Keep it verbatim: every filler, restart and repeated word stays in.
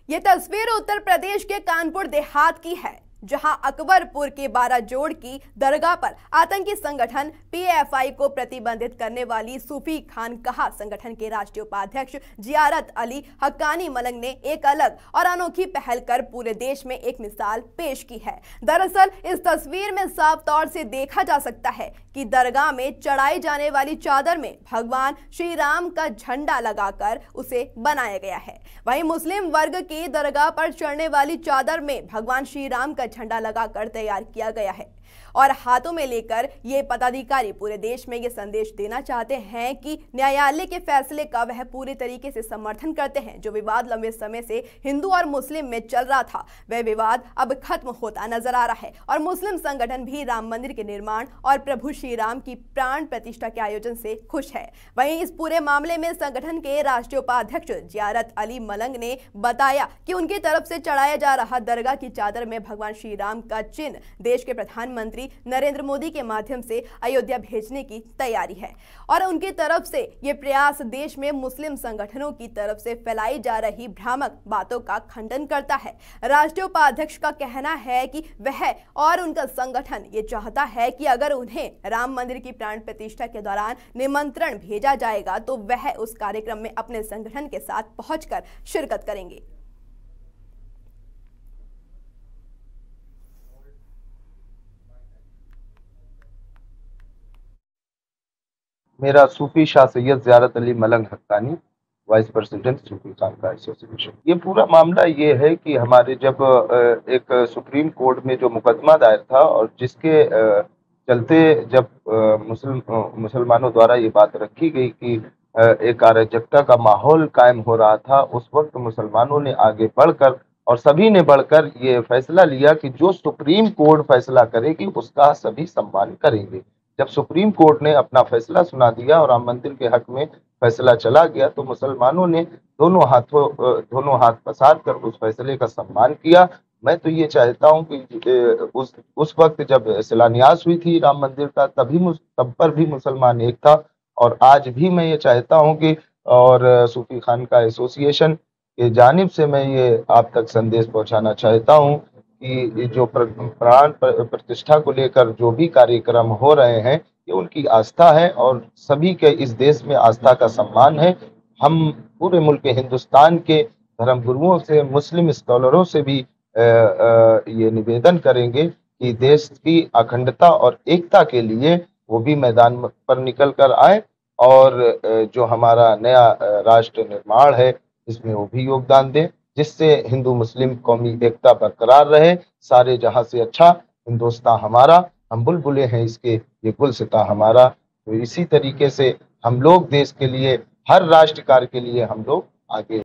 ये तस्वीर उत्तर प्रदेश के कानपुर देहात की है, जहां अकबरपुर के बारह जोड़ की दरगाह पर आतंकी संगठन पीएफआई को प्रतिबंधित करने वाली सूफी खानकाह संगठन के राष्ट्रीय उपाध्यक्ष जियारत अली हक्कानी मलंग ने एक अलग और अनोखी पहल कर पूरे देश में एक मिसाल पेश की है। दरअसल इस तस्वीर में साफ तौर से देखा जा सकता है कि दरगाह में चढ़ाई जाने वाली चादर में भगवान श्री राम का झंडा लगाकर उसे बनाया गया है। वहीं मुस्लिम वर्ग की दरगाह पर चढ़ने वाली चादर में भगवान श्री राम का झंडा लगाकर तैयार किया गया है और हाथों में लेकर ये पदाधिकारी पूरे देश में ये संदेश देना चाहते हैं कि न्यायालय के फैसले का वह पूरी तरीके से समर्थन करते हैं। जो विवाद लंबे समय से हिंदू और मुस्लिम में चल रहा था, वह विवाद अब खत्म होता नजर आ रहा है और मुस्लिम संगठन भी राम मंदिर के निर्माण और प्रभु श्री राम की प्राण प्रतिष्ठा के आयोजन से खुश है। वहीं इस पूरे मामले में संगठन के राष्ट्रीय उपाध्यक्ष जियारत अली मलंग ने बताया कि उनकी तरफ से चढ़ाया जा रहा दरगाह की चादर में भगवान श्री राम का चिन्ह देश के प्रधानमंत्री नरेंद्र मोदी के माध्यम से अयोध्या भेजने की तैयारी है और उनकी तरफ से ये प्रयास देश में मुस्लिम संगठनों की तरफ से फैलाई जा रही भ्रामक बातों का खंडन करता है। राष्ट्रीय उपाध्यक्ष का कहना है कि वह और उनका संगठन ये चाहता है कि अगर उन्हें राम मंदिर की प्राण प्रतिष्ठा के दौरान निमंत्रण भेजा जाएगा तो वह उस कार्यक्रम में अपने संगठन के साथ पहुंचकर शिरकत करेंगे। मेरा सूफी Shah Syed Ziyarat Ali Malang Haqqani, vice president Sufi Khanqah association. ये पूरा मामला ये है कि हमारे जब एक सुप्रीम कोर्ट में जो मुकदमा दायर था और जिसके चलते जब मुस्लिम मुसलमानों द्वारा ये बात रखी गई कि एक अराजकता का माहौल कायम हो रहा था, उस वक्त मुसलमानों ने आगे बढ़कर और सभी ने बढ़कर ये फैसला लिया कि जो सुप्रीम कोर्ट फैसला करेगी उसका सभी सम्मान करेंगे। जब सुप्रीम कोर्ट ने अपना फैसला सुना दिया और राम मंदिर के हक में फैसला चला गया तो मुसलमानों ने दोनों हाथों दोनों हाथ पसार कर उस फैसले का सम्मान किया। मैं तो ये चाहता हूं कि उस उस वक्त जब शिलान्यास हुई थी राम मंदिर का, तभी तब पर भी मुसलमान एक था और आज भी मैं ये चाहता हूं कि और सूफी खानकाह एसोसिएशन के जानिब से मैं ये आप तक संदेश पहुंचाना चाहता हूं कि जो प्राण प्रतिष्ठा को लेकर जो भी कार्यक्रम हो रहे हैं ये उनकी आस्था है और सभी के इस देश में आस्था का सम्मान है। हम पूरे मुल्क हिंदुस्तान के धर्मगुरुओं से, मुस्लिम स्कॉलरों से भी आ, आ, ये निवेदन करेंगे कि देश की अखंडता और एकता के लिए वो भी मैदान पर निकल कर आए और जो हमारा नया राष्ट्र निर्माण है इसमें वो भी योगदान दें, जिससे हिंदू मुस्लिम कौमी एकता बरकरार रहे। सारे जहां से अच्छा हिंदुस्तान हमारा, हम बुलबुले हैं इसके, ये गुलसिता हमारा। तो इसी तरीके से हम लोग देश के लिए, हर राष्ट्र कार्य के लिए हम लोग आगे